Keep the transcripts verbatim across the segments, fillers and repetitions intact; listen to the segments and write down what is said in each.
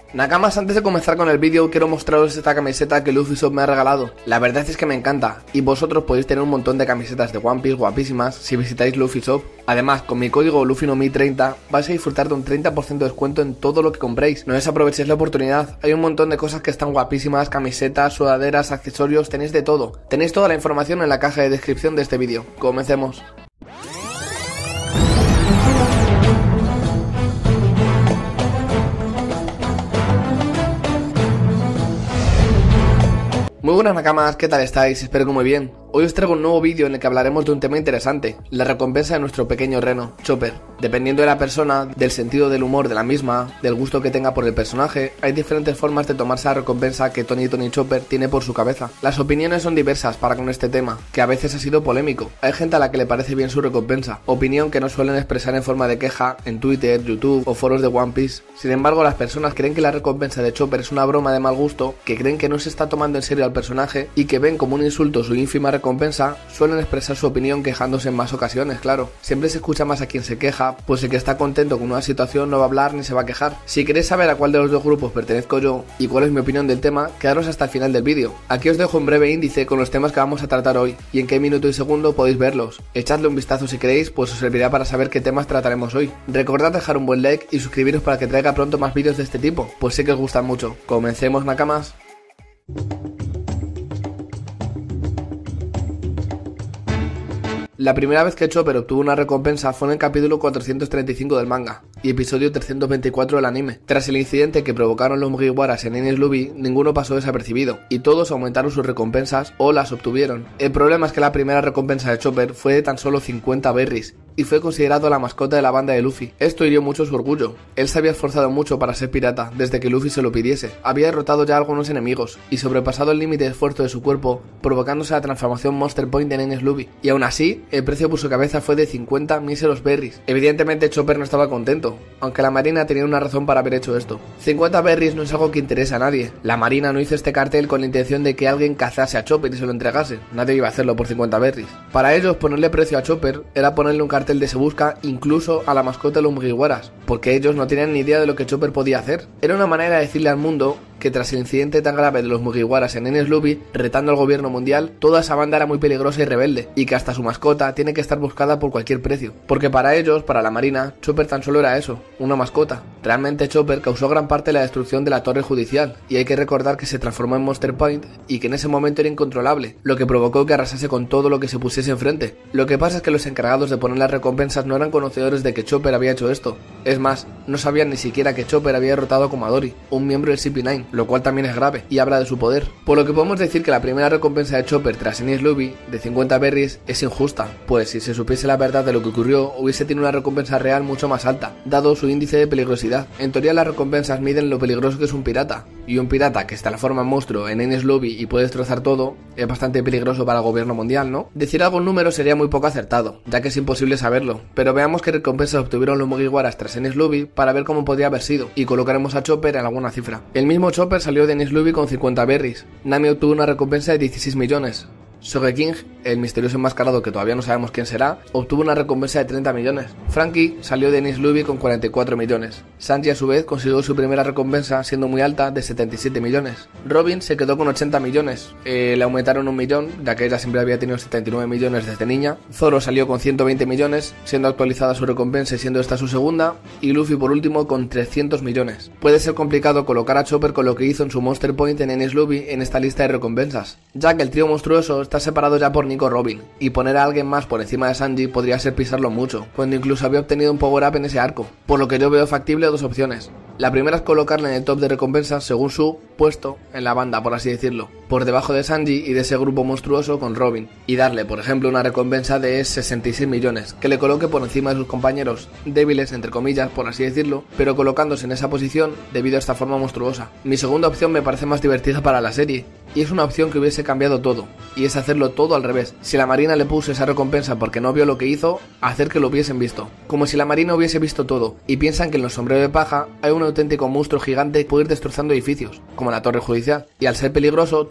Nakamas, antes de comenzar con el vídeo quiero mostraros esta camiseta que Luffy Shop me ha regalado. La verdad es que me encanta y vosotros podéis tener un montón de camisetas de One Piece guapísimas si visitáis Luffy Shop. Además, con mi código Luffy no Mi treinta vais a disfrutar de un treinta por ciento de descuento en todo lo que compréis. No desaprovechéis la oportunidad, hay un montón de cosas que están guapísimas, camisetas, sudaderas, accesorios, tenéis de todo. Tenéis toda la información en la caja de descripción de este vídeo. Comencemos. Muy buenas Nakamas, ¿qué tal estáis? Espero que muy bien. Hoy os traigo un nuevo vídeo en el que hablaremos de un tema interesante, la recompensa de nuestro pequeño reno, Chopper. Dependiendo de la persona, del sentido del humor de la misma, del gusto que tenga por el personaje, hay diferentes formas de tomarse la recompensa que Tony Tony Chopper tiene por su cabeza. Las opiniones son diversas para con este tema, que a veces ha sido polémico. Hay gente a la que le parece bien su recompensa, opinión que no suelen expresar en forma de queja en Twitter, YouTube o foros de One Piece. Sin embargo, las personas creen que la recompensa de Chopper es una broma de mal gusto, que creen que no se está tomando en serio al personaje y que ven como un insulto su ínfima recompensa, suelen expresar su opinión quejándose en más ocasiones, claro. Siempre se escucha más a quien se queja, pues el que está contento con una situación no va a hablar ni se va a quejar. Si queréis saber a cuál de los dos grupos pertenezco yo y cuál es mi opinión del tema, quedaros hasta el final del vídeo. Aquí os dejo un breve índice con los temas que vamos a tratar hoy y en qué minuto y segundo podéis verlos. Echadle un vistazo si queréis, pues os servirá para saber qué temas trataremos hoy. Recordad dejar un buen like y suscribiros para que traiga pronto más vídeos de este tipo, pues sé que os gustan mucho. Comencemos, Nakamas. La primera vez que Chopper obtuvo una recompensa fue en el capítulo cuatrocientos treinta y cinco del manga y episodio trescientos veinticuatro del anime. Tras el incidente que provocaron los Mugiwaras en Enies Lobby, ninguno pasó desapercibido y todos aumentaron sus recompensas o las obtuvieron. El problema es que la primera recompensa de Chopper fue de tan solo cincuenta berries y fue considerado la mascota de la banda de Luffy. Esto hirió mucho su orgullo. Él se había esforzado mucho para ser pirata desde que Luffy se lo pidiese. Había derrotado ya a algunos enemigos y sobrepasado el límite de esfuerzo de su cuerpo, provocándose la transformación Monster Point en Enies Lobby. Y aún así, el precio por su cabeza fue de cincuenta míseros berries. Evidentemente Chopper no estaba contento, aunque la marina tenía una razón para haber hecho esto. cincuenta berries no es algo que interese a nadie. La marina no hizo este cartel con la intención de que alguien cazase a Chopper y se lo entregase. Nadie iba a hacerlo por cincuenta berries. Para ellos, ponerle precio a Chopper era ponerle un cartel de se busca incluso a la mascota de los Mugiwaras, porque ellos no tenían ni idea de lo que Chopper podía hacer. Era una manera de decirle al mundo que tras el incidente tan grave de los Mugiwaras en Enies Lobby, retando al gobierno mundial, toda esa banda era muy peligrosa y rebelde, y que hasta su mascota tiene que estar buscada por cualquier precio. Porque para ellos, para la marina, Chopper tan solo era eso, una mascota. Realmente Chopper causó gran parte de la destrucción de la torre judicial, y hay que recordar que se transformó en Monster Point y que en ese momento era incontrolable, lo que provocó que arrasase con todo lo que se pusiese enfrente. Lo que pasa es que los encargados de poner las recompensas no eran conocedores de que Chopper había hecho esto. Es más, no sabían ni siquiera que Chopper había derrotado a Komadori, un miembro del C P nueve, lo cual también es grave y habla de su poder. Por lo que podemos decir que la primera recompensa de Chopper tras Enies Lobby de cincuenta berries es injusta, pues si se supiese la verdad de lo que ocurrió, hubiese tenido una recompensa real mucho más alta, dado su índice de peligrosidad. En teoría las recompensas miden lo peligroso que es un pirata, y un pirata que está la forma monstruo en Enies Lobby y puede destrozar todo, es bastante peligroso para el gobierno mundial, ¿no? Decir algún número sería muy poco acertado, ya que es imposible saberlo, pero veamos qué recompensas obtuvieron los Mugiwaras tras Enies Lobby para ver cómo podría haber sido, y colocaremos a Chopper en alguna cifra. El mismo Chopper salió de Enies Lobby con cincuenta berries. Nami obtuvo una recompensa de dieciséis millones. Sogeking, el misterioso enmascarado que todavía no sabemos quién será, obtuvo una recompensa de treinta millones. Frankie salió de Enies Lobby con cuarenta y cuatro millones. Sanji a su vez consiguió su primera recompensa siendo muy alta de setenta y siete millones. Robin se quedó con ochenta millones, eh, le aumentaron un millón, ya que ella siempre había tenido setenta y nueve millones desde niña. Zoro salió con ciento veinte millones, siendo actualizada su recompensa y siendo esta su segunda. Y Luffy por último con trescientos millones. Puede ser complicado colocar a Chopper con lo que hizo en su Monster Point en Enies Lobby en esta lista de recompensas, ya que el trío monstruoso está separado ya por Nico Robin, y poner a alguien más por encima de Sanji podría ser pisarlo mucho, cuando incluso había obtenido un power up en ese arco, por lo que yo veo factible dos opciones. La primera es colocarle en el top de recompensas según su puesto en la banda, por así decirlo, por debajo de Sanji y de ese grupo monstruoso con Robin, y darle, por ejemplo, una recompensa de sesenta y seis millones, que le coloque por encima de sus compañeros débiles, entre comillas, por así decirlo, pero colocándose en esa posición debido a esta forma monstruosa. Mi segunda opción me parece más divertida para la serie, y es una opción que hubiese cambiado todo, y es hacerlo todo al revés. Si la marina le puso esa recompensa porque no vio lo que hizo, hacer que lo hubiesen visto. Como si la marina hubiese visto todo, y piensan que en los sombreros de paja hay un auténtico monstruo gigante que puede ir destrozando edificios, como la torre judicial, y al ser peligroso todo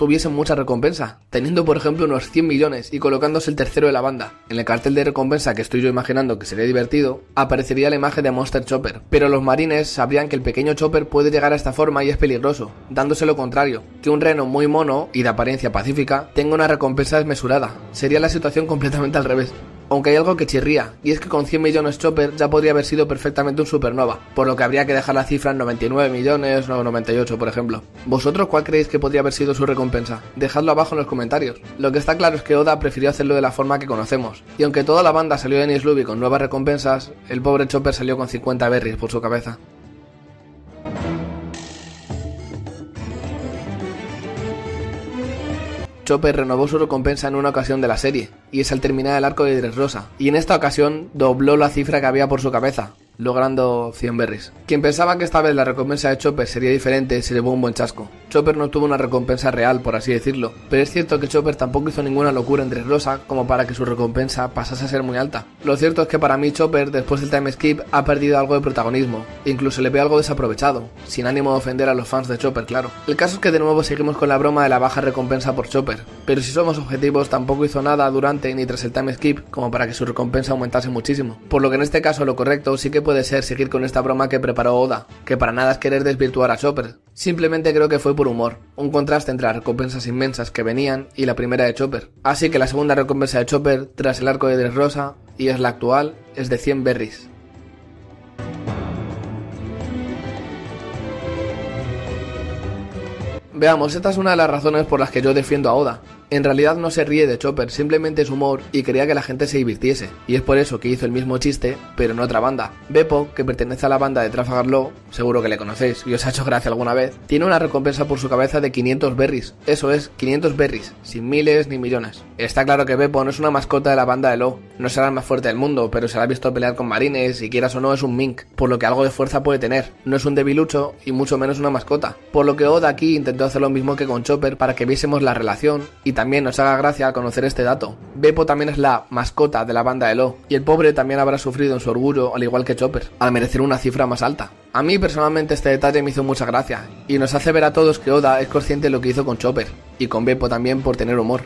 tuviesen mucha recompensa, teniendo por ejemplo unos cien millones y colocándose el tercero de la banda. En el cartel de recompensa, que estoy yo imaginando que sería divertido, aparecería la imagen de Monster Chopper, pero los marines sabrían que el pequeño Chopper puede llegar a esta forma y es peligroso, dándose lo contrario, que un reno muy mono y de apariencia pacífica tenga una recompensa desmesurada. Sería la situación completamente al revés. Aunque hay algo que chirría, y es que con cien millones Chopper ya podría haber sido perfectamente un supernova, por lo que habría que dejar la cifra en noventa y nueve millones o noventa y ocho, por ejemplo. ¿Vosotros cuál creéis que podría haber sido su recompensa? Dejadlo abajo en los comentarios. Lo que está claro es que Oda prefirió hacerlo de la forma que conocemos, y aunque toda la banda salió de Enies Lobby con nuevas recompensas, el pobre Chopper salió con cincuenta berries por su cabeza. Chopper renovó su recompensa en una ocasión de la serie, y es al terminar el arco de Dressrosa, y en esta ocasión dobló la cifra que había por su cabeza, logrando cien berries. Quien pensaba que esta vez la recompensa de Chopper sería diferente se llevó un buen chasco. Chopper no tuvo una recompensa real, por así decirlo, pero es cierto que Chopper tampoco hizo ninguna locura en Dressrosa como para que su recompensa pasase a ser muy alta. Lo cierto es que para mí Chopper, después del time skip, ha perdido algo de protagonismo, e incluso le veo algo desaprovechado, sin ánimo de ofender a los fans de Chopper, claro. El caso es que de nuevo seguimos con la broma de la baja recompensa por Chopper, pero si somos objetivos tampoco hizo nada durante ni tras el time skip como para que su recompensa aumentase muchísimo, por lo que en este caso lo correcto sí que puede ser seguir con esta broma que preparó Oda, que para nada es querer desvirtuar a Chopper, simplemente creo que fue por humor, un contraste entre las recompensas inmensas que venían y la primera de Chopper. Así que la segunda recompensa de Chopper tras el arco de Dressrosa, y es la actual, es de cien berries. Veamos, esta es una de las razones por las que yo defiendo a Oda. En realidad no se ríe de Chopper, simplemente es humor y quería que la gente se divirtiese, y es por eso que hizo el mismo chiste, pero en otra banda. Beppo, que pertenece a la banda de Trafalgar Law, seguro que le conocéis y os ha hecho gracia alguna vez, tiene una recompensa por su cabeza de quinientos berries, eso es, quinientos berries, sin miles ni millones. Está claro que Beppo no es una mascota de la banda de Law, no será el más fuerte del mundo, pero se la ha visto pelear con marines y quieras o no es un mink, por lo que algo de fuerza puede tener, no es un debilucho y mucho menos una mascota, por lo que Oda aquí intentó hacer lo mismo que con Chopper para que viésemos la relación y también nos haga gracia al conocer este dato. Beppo también es la mascota de la banda de Law, y el pobre también habrá sufrido en su orgullo al igual que Chopper, al merecer una cifra más alta. A mí personalmente este detalle me hizo mucha gracia, y nos hace ver a todos que Oda es consciente de lo que hizo con Chopper, y con Beppo también por tener humor.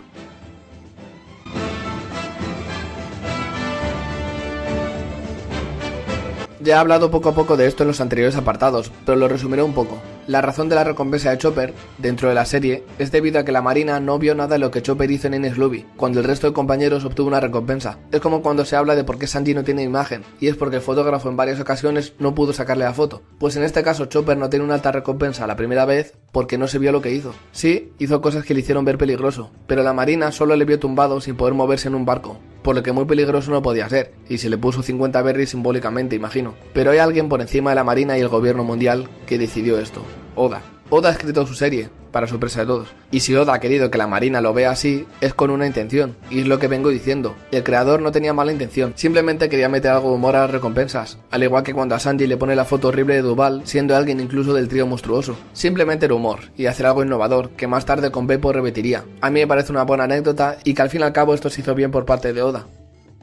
Ya he hablado poco a poco de esto en los anteriores apartados, pero lo resumiré un poco. La razón de la recompensa de Chopper, dentro de la serie, es debido a que la marina no vio nada de lo que Chopper hizo en Enies Lobby, cuando el resto de compañeros obtuvo una recompensa. Es como cuando se habla de por qué Sanji no tiene imagen, y es porque el fotógrafo en varias ocasiones no pudo sacarle la foto. Pues en este caso Chopper no tiene una alta recompensa la primera vez porque no se vio lo que hizo. Sí, hizo cosas que le hicieron ver peligroso, pero la marina solo le vio tumbado sin poder moverse en un barco, por lo que muy peligroso no podía ser, y se le puso cincuenta berries simbólicamente, imagino. Pero hay alguien por encima de la marina y el gobierno mundial que decidió esto: Oda. Oda ha escrito su serie, para sorpresa de todos, y si Oda ha querido que la marina lo vea así, es con una intención, y es lo que vengo diciendo. El creador no tenía mala intención, simplemente quería meter algo de humor a las recompensas, al igual que cuando a Sanji le pone la foto horrible de Duval, siendo alguien incluso del trío monstruoso. Simplemente era humor, y hacer algo innovador, que más tarde con Beppo repetiría. A mí me parece una buena anécdota, y que al fin y al cabo esto se hizo bien por parte de Oda.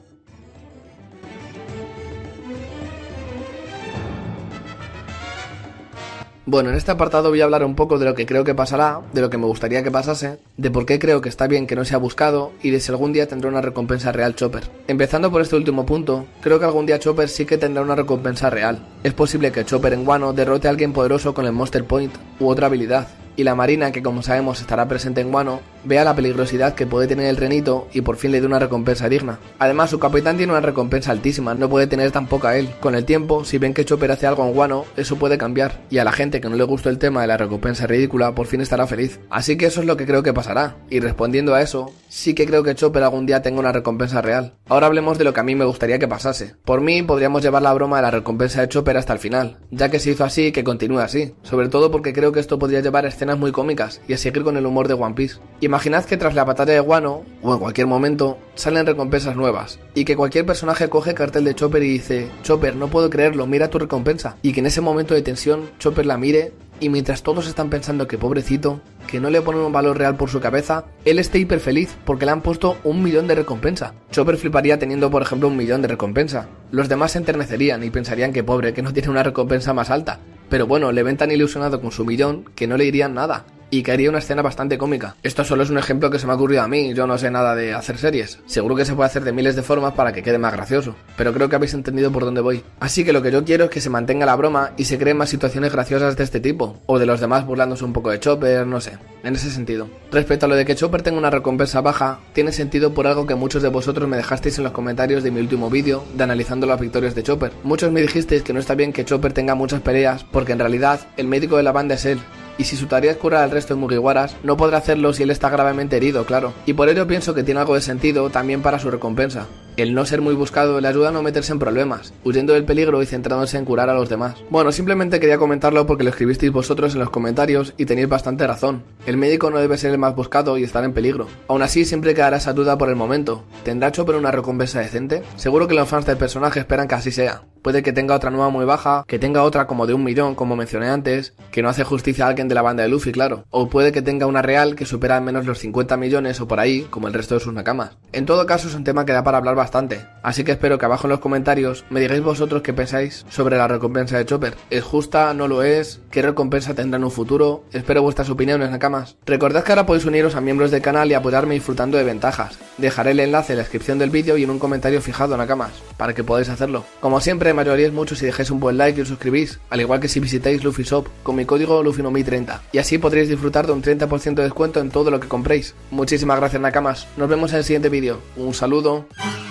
Bueno, en este apartado voy a hablar un poco de lo que creo que pasará, de lo que me gustaría que pasase, de por qué creo que está bien que no sea buscado y de si algún día tendrá una recompensa real Chopper. Empezando por este último punto, creo que algún día Chopper sí que tendrá una recompensa real. Es posible que Chopper en Wano derrote a alguien poderoso con el Monster Point u otra habilidad, y la marina, que como sabemos estará presente en Wano, vea la peligrosidad que puede tener el renito y por fin le dé una recompensa digna. Además, su capitán tiene una recompensa altísima, no puede tener tan poca él. Con el tiempo, si ven que Chopper hace algo en Wano, eso puede cambiar, y a la gente que no le gustó el tema de la recompensa ridícula, por fin estará feliz. Así que eso es lo que creo que pasará, y respondiendo a eso, sí que creo que Chopper algún día tenga una recompensa real. Ahora hablemos de lo que a mí me gustaría que pasase. Por mí, podríamos llevar la broma de la recompensa de Chopper hasta el final, ya que se hizo así, que continúe así, sobre todo porque creo que esto podría llevar a escenas muy cómicas y a seguir con el humor de One Piece. Imaginad que tras la batalla de Wano, o en cualquier momento, salen recompensas nuevas, y que cualquier personaje coge cartel de Chopper y dice: Chopper, no puedo creerlo, mira tu recompensa, y que en ese momento de tensión Chopper la mire, y mientras todos están pensando que pobrecito, que no le ponen un valor real por su cabeza, él esté hiper feliz porque le han puesto un millón de recompensa. Chopper fliparía teniendo por ejemplo un millón de recompensa. Los demás se enternecerían y pensarían que pobre, que no tiene una recompensa más alta. Pero bueno, le ven tan ilusionado con su millón que no le dirían nada. y que haría una escena bastante cómica. Esto solo es un ejemplo que se me ha ocurrido a mí, yo no sé nada de hacer series. Seguro que se puede hacer de miles de formas para que quede más gracioso, pero creo que habéis entendido por dónde voy. Así que lo que yo quiero es que se mantenga la broma y se creen más situaciones graciosas de este tipo, o de los demás burlándose un poco de Chopper, no sé, en ese sentido. Respecto a lo de que Chopper tenga una recompensa baja, tiene sentido por algo que muchos de vosotros me dejasteis en los comentarios de mi último vídeo de analizando las victorias de Chopper. Muchos me dijisteis que no está bien que Chopper tenga muchas peleas porque en realidad el médico de la banda es él, y si su tarea es curar al resto de Mugiwaras, no podrá hacerlo si él está gravemente herido, claro. Y por ello pienso que tiene algo de sentido también para su recompensa. El no ser muy buscado le ayuda a no meterse en problemas, huyendo del peligro y centrándose en curar a los demás. Bueno, simplemente quería comentarlo porque lo escribisteis vosotros en los comentarios y tenéis bastante razón. El médico no debe ser el más buscado y estar en peligro. Aún así, siempre quedará esa duda por el momento. ¿Tendrá Chopper una recompensa decente? Seguro que los fans del personaje esperan que así sea. Puede que tenga otra nueva muy baja, que tenga otra como de un millón, como mencioné antes, que no hace justicia a alguien de la banda de Luffy, claro. O puede que tenga una real que supera al menos los cincuenta millones o por ahí, como el resto de sus nakamas. En todo caso, es un tema que da para hablar bastante. Así que espero que abajo en los comentarios me digáis vosotros qué pensáis sobre la recompensa de Chopper. ¿Es justa? ¿No lo es? ¿Qué recompensa tendrá en un futuro? Espero vuestras opiniones, nakamas. Recordad que ahora podéis uniros a miembros del canal y apoyarme disfrutando de ventajas. Dejaré el enlace en la descripción del vídeo y en un comentario fijado, nakamas, para que podáis hacerlo. Como siempre, me ayudaríais mucho si dejáis un buen like y os suscribís, al igual que si visitáis Luffy Shop con mi código Luffy no Mi treinta, y así podréis disfrutar de un treinta por ciento de descuento en todo lo que compréis. Muchísimas gracias, nakamas. Nos vemos en el siguiente vídeo. Un saludo.